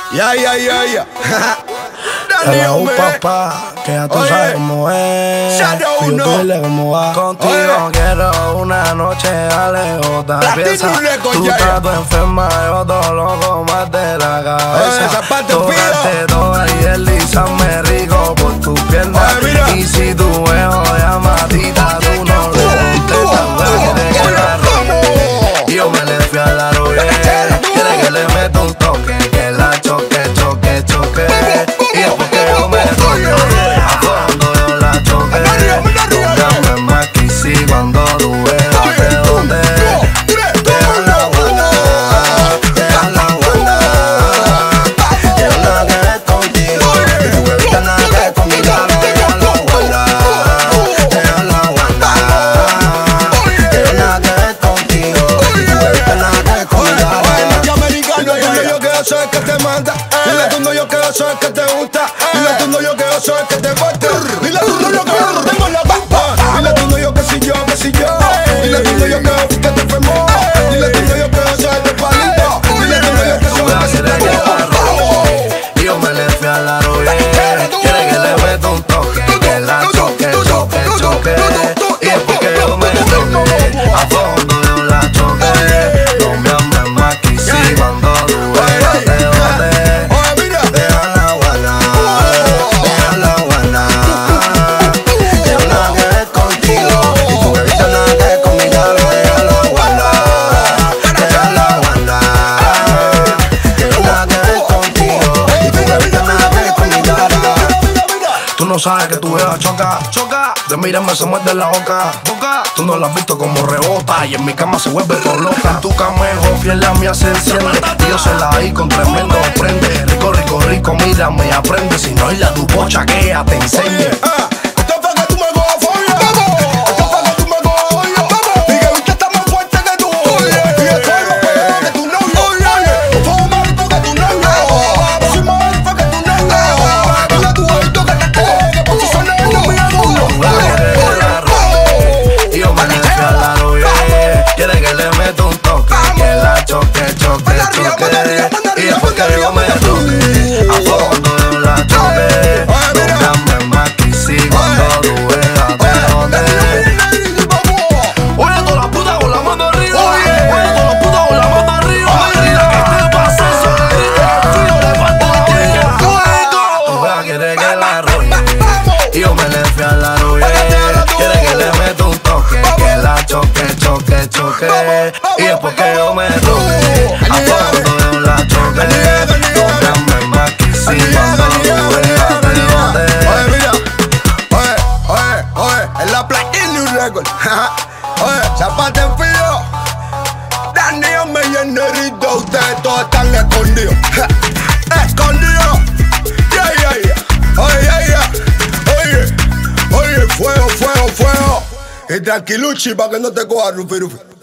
Ya. Hello, papá, que ya tú sabes cómo es. Yo tú dile cómo va. Contigo quiero una noche alejota. Tú estás todo enferma, yo todo loco más de la cabeza. Tócate toda y deslízame rico por tu pierna. Y si tu veo llamadita, tú no le contestas, quiere que la rogue. Y yo me le fui a la rogue. Quiere que le meta un toque, que la choque. Y es porque yo me toque, a fondo yo la choque. Tócame más que si cuando tú veas de dónde. Deja la guana, deja la guana. Yo nada que ver contigo, y tu bebita nada que ver conmigo. Deja la guana, deja la guana. Yo nada que ver contigo, y tu bebita nada que ver conmigo. Yo que soy el que te manda. Dile tú no yo que soy el que te gusta. Dile tú no yo que soy el que te gusta. Dile tú no yo que no tengo la culpa. Dile tú no yo que si yo. Dile tú no yo que te enfermó. Dile tú no yo que soy el que palito. Dile tú no yo que soy el que te gusta. Y yo me le fui a la rogue. Quiere que le meta un toque, que la choque. Y es porque yo me toque, a fondo yo la choque. No me ames más que si cuando tú veas de dónde. Deja la guana. Yo nada que ver contigo, y tu bebita nada que ver conmigo. Deja la guana. Yo nada que ver contigo, y tu bebita nada que ver conmigo. Tú no sabes que tu beba choca. De mírame se muerde la boca. Tú no la has visto como rebota, y en mi cama se vuelve todo loca. En tu camejo fiel la mía se enciende, y yo se la di con tremendo prende. Rico, mírame, aprende. Si no hay la tu pocha que ella te enseñe. Quiere que le meta un toque, que la choque. Y es porque yo me toque, a fondo yo la choque. No me más que si cuando tú veas de dónde. Oye, toda la puta con la mano arriba. Mira que te pasa eso, yo le falta la vida. Tu vea quiere que la rogue, y yo me le fui a la rogue. Quiere que le meta un toque, que la choque. Y es porque yo me toque, a fondo yo la choque. Tócame más que si cuando tú veas de dónde. Oye, en la Platinum Record. Oye, Zapata en filo. Daniel Mellenerito, ustedes todos están escondidos. Escondidos. Oye, fuego. Y tranquiluchi pa' que no te coja Rufi.